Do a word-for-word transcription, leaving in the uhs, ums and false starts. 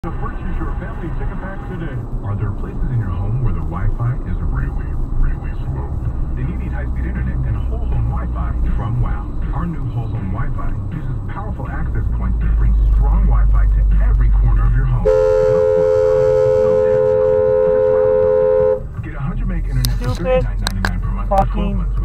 To purchase your family ticket pack today. Are there places in your home where the Wi-Fi is really, really slow? Then you need high-speed internet and whole home Wi-Fi from WOW. Our new whole home Wi-Fi uses powerful access points to bring strong Wi-Fi to every corner of your home. Get one hundred meg internet for thirty-nine ninety-nine per month with twelve months.